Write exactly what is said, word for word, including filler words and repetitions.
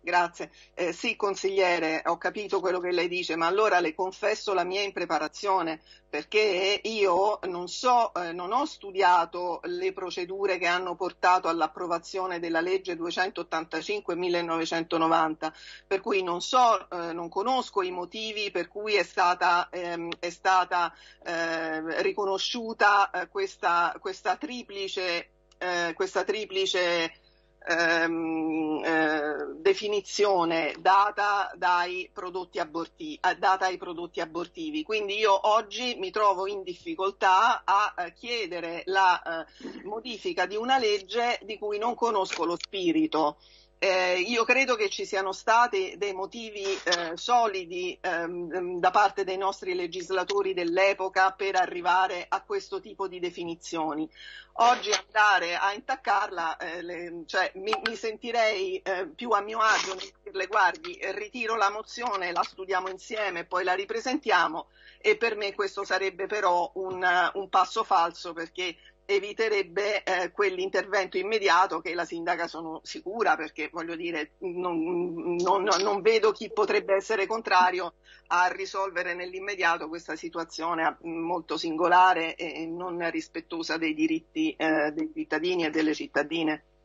Grazie. Eh, sì, consigliere, ho capito quello che lei dice, ma allora le confesso la mia impreparazione, perché io non so, eh, non ho studiato le procedure che hanno portato all'approvazione della legge duecentottantacinque millenovecentonovanta, per cui non so, eh, non conosco i motivi per cui è stata, ehm, è stata eh, riconosciuta eh, questa, questa triplice, eh, questa triplice Ehm, eh, definizione data dai prodotti abortivi, data ai prodotti abortivi. Quindi io oggi mi trovo in difficoltà a eh, chiedere la eh, modifica di una legge di cui non conosco lo spirito. Eh, io credo che ci siano stati dei motivi eh, solidi ehm, da parte dei nostri legislatori dell'epoca per arrivare a questo tipo di definizioni. Oggi andare a intaccarla, eh, le, cioè, mi, mi sentirei eh, più a mio agio nel dirle guardi, ritiro la mozione, la studiamo insieme, poi la ripresentiamo, e per me questo sarebbe però un, un passo falso, perché eviterebbe eh, quell'intervento immediato che la sindaca, sono sicura, perché voglio dire non, non, non vedo chi potrebbe essere contrario a risolvere nell'immediato questa situazione molto singolare e non rispettosa dei diritti eh, dei cittadini e delle cittadine.